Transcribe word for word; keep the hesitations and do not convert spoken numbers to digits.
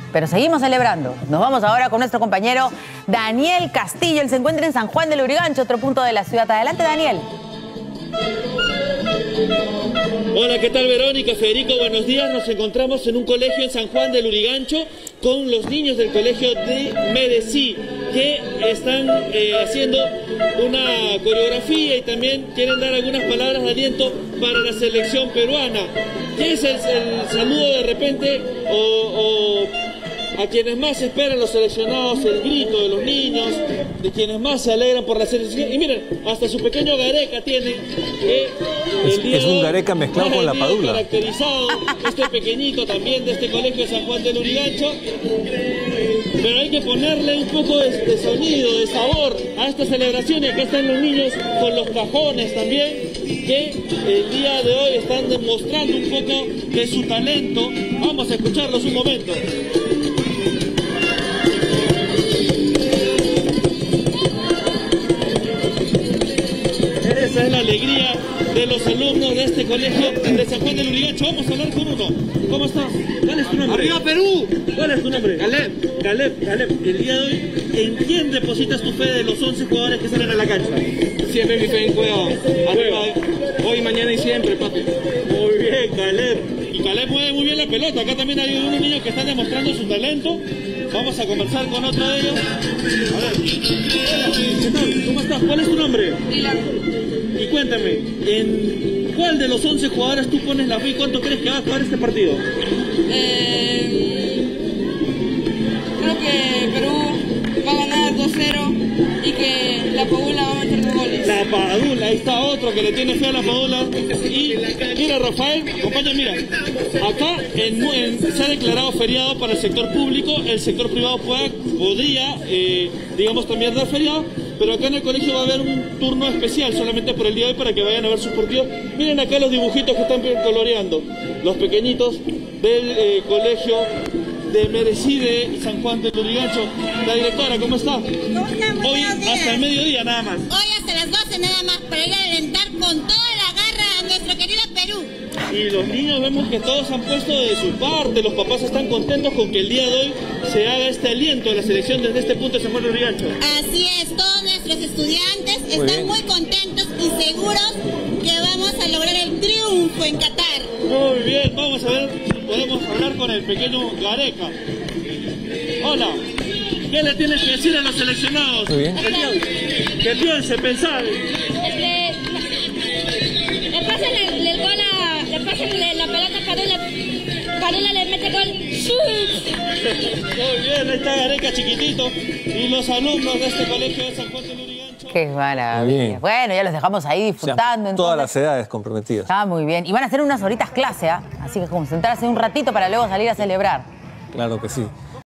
pero seguimos celebrando. Nos vamos ahora con nuestro compañero Daniel Castillo. Él se encuentra en San Juan del Lurigancho, otro punto de la ciudad. Adelante, Daniel. Hola, ¿qué tal, Verónica? Federico, buenos días. Nos encontramos en un colegio en San Juan del Lurigancho con los niños del colegio de Merecí, que están eh, haciendo una coreografía y también quieren dar algunas palabras de aliento para la selección peruana. ¿Qué es el, el saludo de repente o, o a quienes más esperan los seleccionados, el grito de los niños, de quienes más se alegran por la selección? Y miren, hasta su pequeño gareca tiene, que el es, día es un gareca mezclado con la padula. Caracterizado, este pequeñito también de este colegio de San Juan del Lurigancho. Pero hay que ponerle un poco de, de sonido, de sabor a esta celebración. Y acá están los niños con los cajones también, que el día de hoy están demostrando un poco de su talento. Vamos a escucharlos un momento. Esa es la alegría de los alumnos de este colegio de San Juan del Lurigancho. Vamos a hablar con uno. ¿Cómo estás? ¿Cuál es tu nombre? ¡Arriba Perú! ¿Cuál es tu nombre? Caleb. Caleb, Caleb. El día de hoy, ¿en quién depositas tu fe de los once jugadores que salen a la cancha? Siempre mi fe en Cueva. Arriba. Hoy, mañana y siempre, papi. Muy bien, Caleb. Y Caleb mueve muy bien la pelota. Acá también hay unos niños que están demostrando su talento. Vamos a conversar con otro de ellos. A ver. Hola, ¿qué tal? ¿Cómo estás? ¿Cuál es tu nombre? Lila. Y cuéntame, ¿en cuál de los once jugadores tú pones la fe y cuánto crees que va a jugar este partido? Eh, creo que Perú va a ganar dos cero y que la Padula va a meter dos goles. La Padula, ahí está otro que le tiene fe a la Padula. Y mira, Rafael, acompaña, mira, acá en, en, se ha declarado feriado para el sector público, el sector privado pueda, podría, eh, digamos, también dar feriado. Pero acá en el colegio va a haber un turno especial solamente por el día de hoy para que vayan a ver sus partidos. Miren acá los dibujitos que están coloreando. Los pequeñitos del eh, colegio de Merecí de San Juan del Lurigancho. La directora, ¿cómo está? ¿Cómo están? Hoy Buenos días. hasta el mediodía nada más. Hoy hasta las doce nada más para ir a alentar con toda la garra a nuestro querido Perú. Y los niños vemos que todos han puesto de su parte, los papás están contentos con que el día de hoy se haga este aliento de la selección desde este punto de San Juan del Lurigancho. Así es, todos nuestros estudiantes Muy están bien. muy contentos y seguros que vamos a lograr el triunfo en Qatar. Muy bien, vamos a ver si podemos hablar con el pequeño Gareca. Hola, ¿qué le tienes que decir a los seleccionados? Muy bien. Que piensen, que piensen, pensar. Le, le pasan el, el gol a, le pasan le- la pelota a Padula, Padula le mete gol. Muy bien, ahí está Gareca chiquitito y los alumnos de este colegio de San Juan del Lurigancho. Qué Muy maravilla. bien. Bueno, ya los dejamos ahí O sea, disfrutando. todas entonces. las edades comprometidas. Está muy bien. Y van a hacer unas horitas clase, ¿ah? Así que concentrarse un ratito para luego salir a celebrar. Claro que sí.